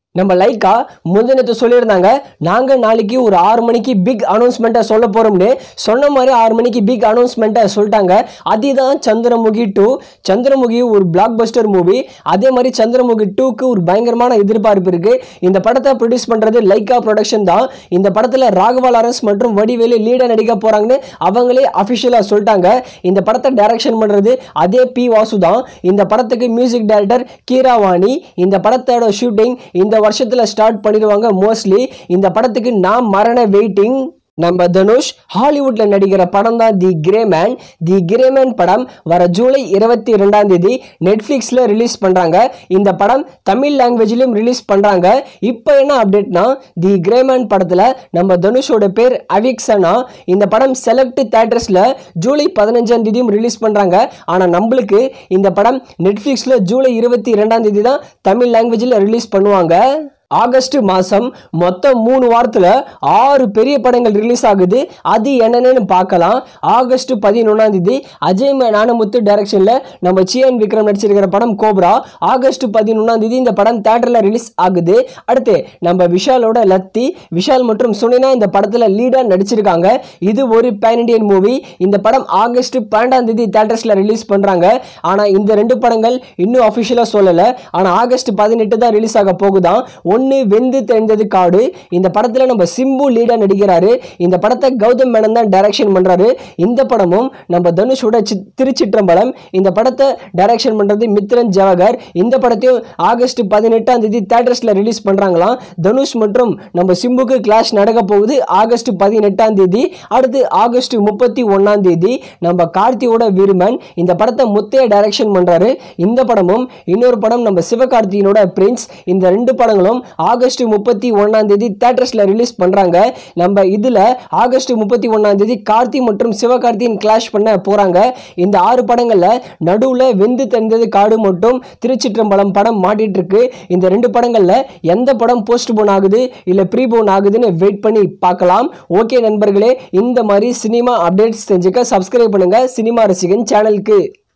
நம்ம லைக்கா முந்தினத்தை சொல்லியிருந்தாங்க நாங்கள் நாளைக்கு ஒரு 6 மணிக்கு பிக் அனௌன்ஸ்மெண்ட்டை சொல்ல போகிறோம்னு சொன்ன மாதிரி 6 மணிக்கு பிக் அனௌன்ஸ்மெண்ட்டை சொல்லிட்டாங்க. அதுதான் சந்திரமுகி 2. சந்திரமுகி ஒரு பிளாக் பஸ்டர் மூவி. அதே மாதிரி சந்திரமுகி 2க்கு ஒரு பயங்கரமான எதிர்பார்ப்பு இருக்குது. இந்த படத்தை ப்ரொடியூஸ் பண்ணுறது லைக்கா ப்ரொடக்ஷன் தான். இந்த படத்தில் ராகவா லாரன்ஸ் மற்றும் வடிவேலு லீடாக நடிக்க போகிறாங்கன்னு அவங்களே அஃபிஷியலாக சொல்லிட்டாங்க. இந்த படத்தை டைரக்ஷன் பண்ணுறது அதே பி வாசு தான். இந்த படத்துக்கு மியூசிக் டைரக்டர் கீராவாணி. இந்த படத்தோட ஷூட்டிங் இந்த வருஷத்துல ஸ்டார்ட் பண்ணிடுவாங்க மோஸ்ட்லி. இந்த படத்துக்கு நான் மரண வெயிட்டிங். நம்ம தனுஷ் ஹாலிவுட்ல நடிக்கிற படம் தான் தி கிரேமேன். தி கிரேமேன் படம் வர ஜூலை 22 நெட்ஃப்ளிக்ஸில் ரிலீஸ் பண்ணுறாங்க. இந்த படம் தமிழ் லாங்குவேஜ்லையும் ரிலீஸ் பண்ணுறாங்க. இப்போ என்ன அப்டேட்னா தி கிரேமேன் படத்தில் நம்ம தனுஷோட பேர் அவிக்சனா. இந்த படம் செலக்ட் தியேட்டர்ஸில் ஜூலை 15 ரிலீஸ் பண்ணுறாங்க. ஆனால் நம்மளுக்கு இந்த படம் நெட்ஃப்ளிக்ஸில் ஜூலை 22 தான் தமிழ் லாங்குவேஜில் ரிலீஸ் பண்ணுவாங்க. ஆகஸ்ட் மாதம் மொத்தம் 3 வாரத்தில் 6 பெரிய படங்கள் ரிலீஸ் ஆகுது. அது என்னென்னு பார்க்கலாம். ஆகஸ்ட் 11 அஜய் ஞானமுத்து டைரக்ஷனில் நம்ம சிஎன் விக்ரம் நடிச்சிருக்கிற படம் கோப்ரா. ஆகஸ்ட் 11 இந்த படம் தியேட்டரில் ரிலீஸ் ஆகுது. அடுத்து நம்ம விஷாலோட லத்தி. விஷால் மற்றும் சுனினா இந்த படத்தில் லீடாக நடிச்சிருக்காங்க. இது ஒரு பேன் இண்டியன் மூவி. இந்த படம் ஆகஸ்ட் 12 தியேட்டர்ஸில் ரிலீஸ் பண்ணுறாங்க. ஆனால் இந்த 2 படங்கள் இன்னும் அஃபிஷியலாக சொல்லலை. ஆனால் ஆகஸ்ட் 18 தான் ரிலீஸ் ஆக போகுதான். ஒன்று வெந்து தெரிந்தது காடு. இந்த படத்தில் நம்ம சிம்பு லீடாக நடிக்கிறாரு. இந்த படத்தை கௌதம் மேனன் தான் டைரக்ஷன் பண்ணுறாரு. இந்த படமும் நம்ம தனுஷோட திருச்சிற்றம்பலம். இந்த படத்தை டைரக்ஷன் பண்ணுறது மித்ரன் ஜவஹர். இந்த படத்தையும் ஆகஸ்ட் 18 தியேட்டர்ஸில் ரிலீஸ் பண்ணுறாங்களாம். தனுஷ் மற்றும் நம்ம சிம்புக்கு கிளாஷ் நடக்க போகுது ஆகஸ்ட் 18. அடுத்து ஆகஸ்ட் 31 நம்ம கார்த்தியோட விருமன். இந்த படத்தை முத்தைய டைரக்ஷன் பண்ணுறாரு. இந்த படமும் இன்னொரு படம் நம்ம சிவகார்த்தியினோட பிரின்ஸ். இந்த 2 படங்களும் ஆகஸ்ட் 31 தியேட்டர்ஸ்ல ரிலீஸ் பண்றாங்க. நம்ம இதுல ஆகஸ்ட் 31 கார்த்தி மற்றும் சிவகார்த்தியின் கிளாஷ் பண்ண போறாங்க. இந்த 6 படங்கள்ல நடுவுல வெந்து தெரிந்தது காடு மட்டும் திருச்சிற்றம்பலம் படம் மாட்டிட்டு இருக்கு. இந்த 2 படங்கள்ல எந்த படம் போஸ்ட் போன் ஆகுது இல்ல ப்ரீ போன் ஆகுதுன்னு வெயிட் பண்ணி பார்க்கலாம். ஓகே நண்பர்களே, இந்த மாதிரி சினிமா அப்டேட்ஸ் தெரிஞ்சுக்க சப்ஸ்கிரைப் பண்ணுங்க சினிமா ரசிகன் சேனலுக்கு.